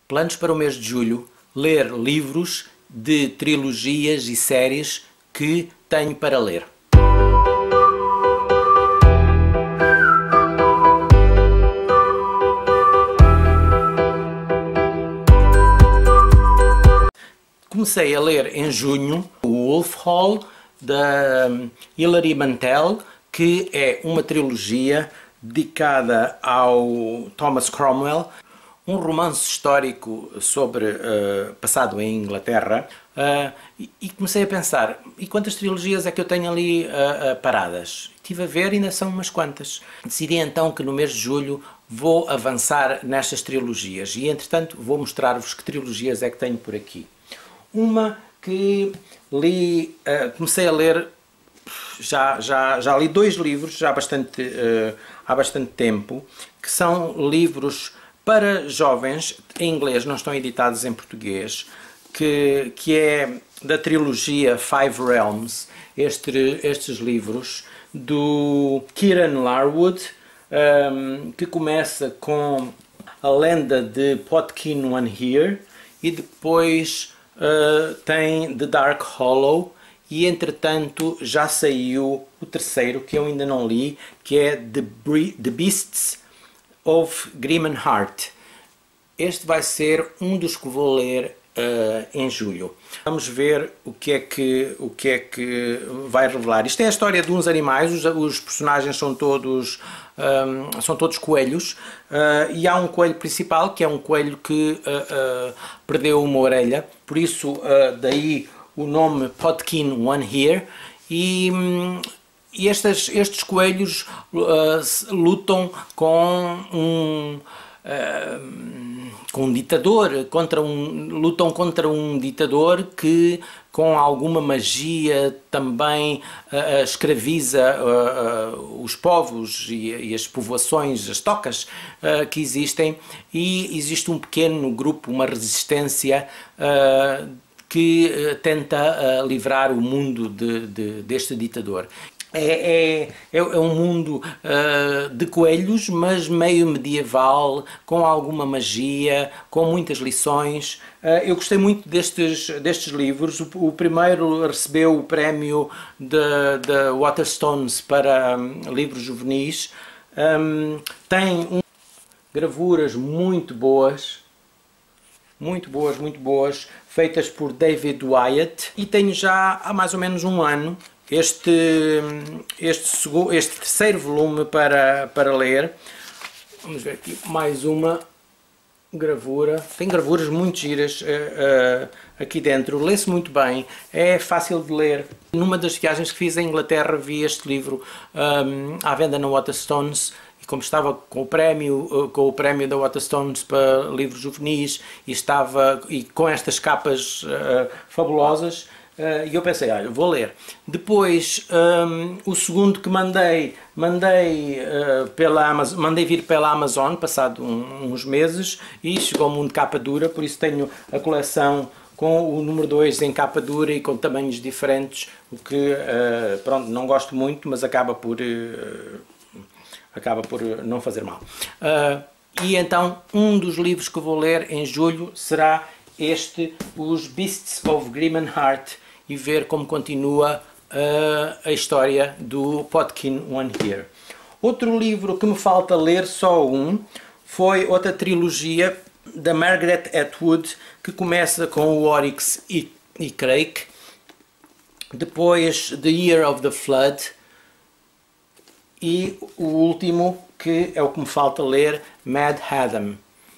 Planos para o mês de julho: ler livros de trilogias e séries que tenho para ler. Comecei a ler em junho o Wolf Hall, da Hilary Mantel, que é uma trilogia dedicada ao Thomas Cromwell, um romance histórico sobre passado em Inglaterra, e comecei a pensar, e quantas trilogias é que eu tenho ali paradas? Estive a ver e ainda são umas quantas. Decidi então que no mês de julho vou avançar nestas trilogias e entretanto vou mostrar-vos que trilogias é que tenho por aqui. Uma que li, comecei a ler, já li 2 livros há bastante tempo, que são livros para jovens, em inglês, não estão editados em português, que é da trilogia Five Realms, estes livros, do Kieran Larwood, que começa com a lenda de Potkin One Here, e depois tem The Dark Hollow, e entretanto já saiu o terceiro, que eu ainda não li, que é The Beasts of Grimmenhart. Este vai ser um dos que vou ler em julho. Vamos ver o que é que vai revelar. Isto é a história de uns animais, os personagens são todos coelhos, e há um coelho principal, que é um coelho que perdeu uma orelha, por isso daí o nome Potkin One Here, e estes coelhos lutam com um ditador, lutam contra um ditador que com alguma magia também escraviza os povos e as povoações, as tocas que existem, e existe um pequeno grupo, uma resistência que tenta livrar o mundo deste ditador. É um mundo de coelhos, mas meio medieval, com alguma magia, com muitas lições. Eu gostei muito destes livros. O primeiro recebeu o prémio da Waterstones para livros juvenis. Tem gravuras muito boas, feitas por David Wyatt, e tenho já há mais ou menos um ano este terceiro volume para ler. Vamos ver aqui mais uma gravura. Tem gravuras muito giras aqui dentro, lê-se muito bem, é fácil de ler. Numa das viagens que fiz à Inglaterra vi este livro à venda na Waterstones, e como estava com o prémio da Waterstones para livros juvenis, e com estas capas fabulosas, e eu pensei, olha, vou ler. Depois, o segundo que mandei vir pela Amazon, passado uns meses, e chegou-me um de capa dura, por isso tenho a coleção com o número 2 em capa dura e com tamanhos diferentes, o que, pronto, não gosto muito, mas acaba por não fazer mal. E então, um dos livros que vou ler em julho será os Beasts of Grimmenhart, e ver como continua a história do Potkin One Here. Outro livro que me falta ler, só um, foi outra trilogia da Margaret Atwood, que começa com o Oryx e Crake, depois The Year of the Flood, e o último, que é o que me falta ler, Mad Haddam.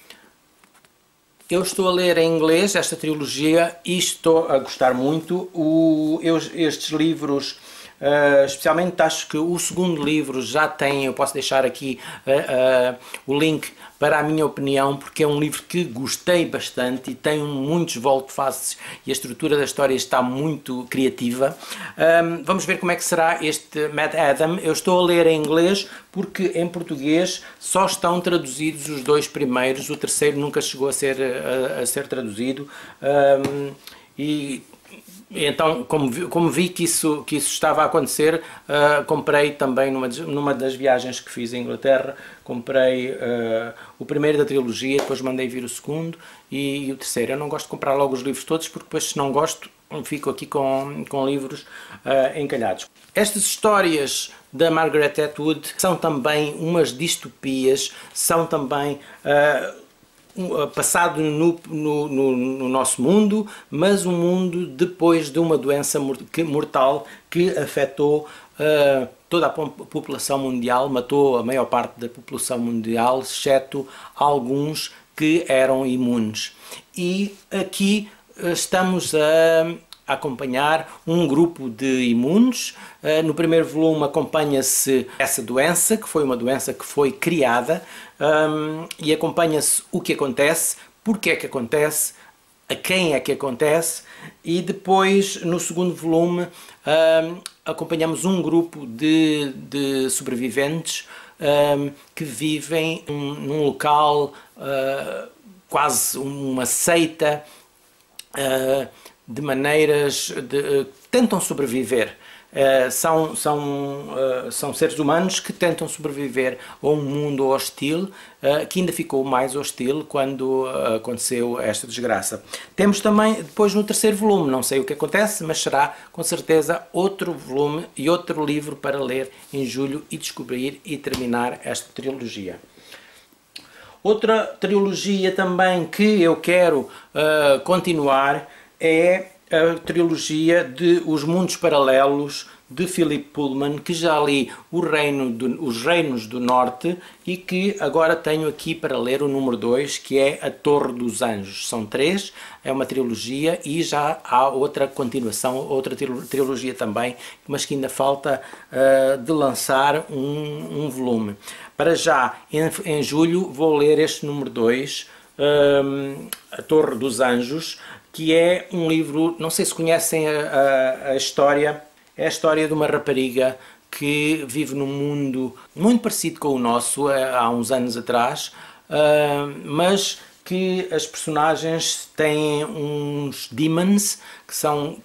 Eu estou a ler em inglês esta trilogia e estou a gostar muito. Estes livros, especialmente acho que o segundo livro já tem, eu posso deixar aqui o link para a minha opinião, porque é um livro que gostei bastante e tem muitos volte-faces e a estrutura da história está muito criativa. Vamos ver como é que será este Mad Haddam. Eu estou a ler em inglês porque em português só estão traduzidos os 2 primeiros, o terceiro nunca chegou a ser traduzido, e Então, como vi que isso estava a acontecer, comprei também numa das viagens que fiz à Inglaterra, comprei o primeiro da trilogia, depois mandei vir o segundo e o terceiro. Eu não gosto de comprar logo os livros todos, porque depois, se não gosto, fico aqui com livros encalhados. Estas histórias da Margaret Atwood são também umas distopias, são também passado no nosso mundo, mas um mundo depois de uma doença mortal que afetou toda a população mundial, matou a maior parte da população mundial, exceto alguns que eram imunes. E aqui estamos a acompanhar um grupo de imunes. No primeiro volume acompanha-se essa doença, que foi uma doença que foi criada, e acompanha-se o que acontece, porque é que acontece, a quem é que acontece, e depois no segundo volume acompanhamos um grupo de sobreviventes que vivem num local, quase uma seita, de maneiras tentam sobreviver. São seres humanos que tentam sobreviver a um mundo hostil, que ainda ficou mais hostil quando aconteceu esta desgraça. Temos também, depois no terceiro volume, não sei o que acontece, mas será com certeza outro volume e outro livro para ler em julho e descobrir e terminar esta trilogia. Outra trilogia também que eu quero continuar é a trilogia de Os Mundos Paralelos de Philip Pullman, que já li Os Reinos do Norte e que agora tenho aqui para ler o número 2, que é A Torre dos Anjos. São 3, é uma trilogia e já há outra continuação, outra trilogia também, mas que ainda falta de lançar um volume. Para já, em julho, vou ler este número 2, A Torre dos Anjos, que é um livro, não sei se conhecem a história, é a história de uma rapariga que vive num mundo muito parecido com o nosso, há uns anos atrás, mas que as personagens têm uns demons, que são,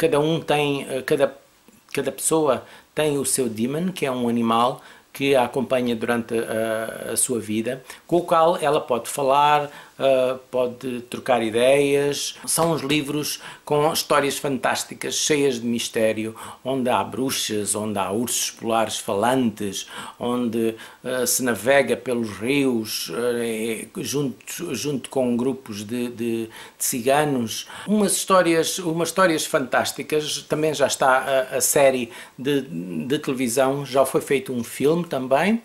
cada pessoa tem o seu demon, que é um animal que a acompanha durante a sua vida, com o qual ela pode falar, pode trocar ideias. São uns livros com histórias fantásticas, cheias de mistério, onde há bruxas, onde há ursos polares falantes, onde se navega pelos rios, junto com grupos de ciganos. Umas histórias fantásticas. Também já está a série de televisão, já foi feito um filme também,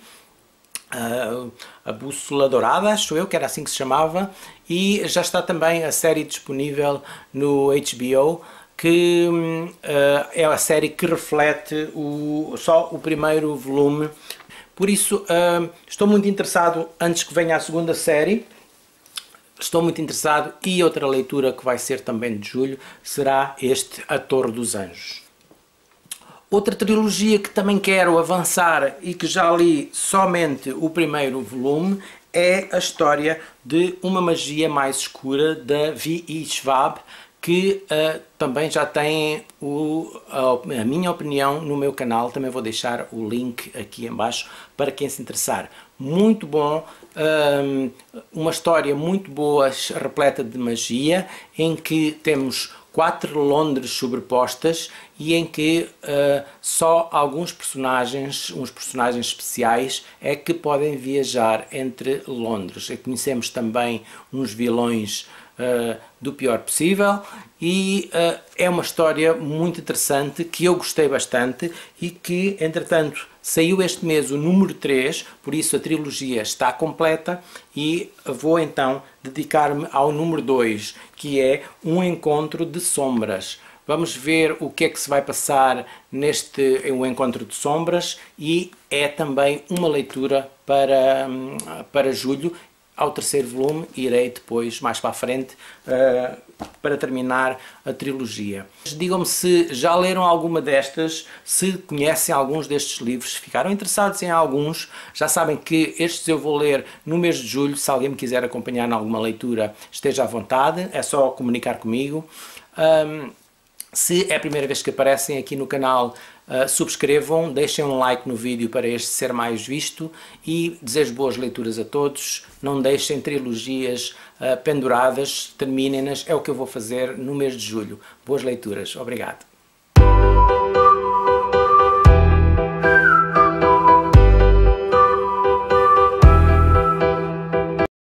A Bússola Dourada, acho eu que era assim que se chamava, e já está também a série disponível no HBO, que é a série que reflete só o primeiro volume. Por isso estou muito interessado, antes que venha a segunda série, estou muito interessado, e outra leitura que vai ser também de julho será A Torre dos Anjos. Outra trilogia que também quero avançar e que já li somente o primeiro volume é a história de Uma Magia Mais Escura, da V.E. Schwab, que também já tem a minha opinião no meu canal. Também vou deixar o link aqui em baixo para quem se interessar. Muito bom, uma história muito boa, repleta de magia, em que temos 4 Londres sobrepostas e em que só alguns personagens, uns personagens especiais, é que podem viajar entre Londres. E conhecemos também uns vilões do pior possível, e é uma história muito interessante que eu gostei bastante e que, entretanto, saiu este mês o número 3, por isso a trilogia está completa, e vou então dedicar-me ao número 2, que é Um Encontro de Sombras. Vamos ver o que é que se vai passar neste Um Encontro de Sombras, e é também uma leitura para julho. Ao terceiro volume irei depois, mais para a frente, para terminar a trilogia. Digam-me se já leram alguma destas, se conhecem alguns destes livros, se ficaram interessados em alguns. Já sabem que estes eu vou ler no mês de julho. Se alguém me quiser acompanhar em alguma leitura, esteja à vontade, é só comunicar comigo. Se é a primeira vez que aparecem aqui no canal, subscrevam, deixem um like no vídeo para este ser mais visto e desejo boas leituras a todos. Não deixem trilogias penduradas, terminem-nas, é o que eu vou fazer no mês de julho. Boas leituras, obrigado.